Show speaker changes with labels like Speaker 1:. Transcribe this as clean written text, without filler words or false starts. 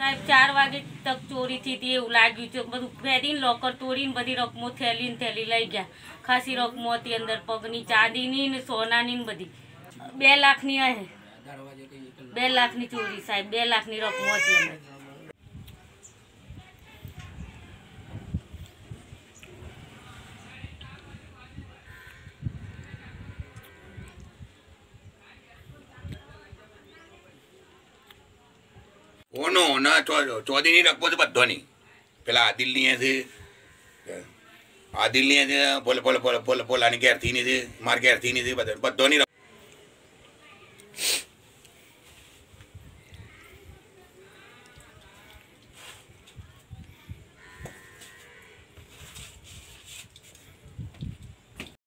Speaker 1: साहेब 4 वागे तक ચોરી થઈ હતી એવું લાગ્યું છે। બધું પહેરીને લોકર તોડીને બધી રકમો થેલી ને થેલી લઈ ગયા। ખાસી રકમો હતી અંદર, પગની ચાંદીની ને સોનાની ને બધી 2 લાખની હે। 2 લાખની ચોરી સાહેબ, 2 લાખની રકમો હતી અંદર।
Speaker 2: ઓનો ના ચોધીની રકમો તો બધોની પેલા આદિલની પોલાની ઘેરથી ની માર ઘેરથી ની બધોની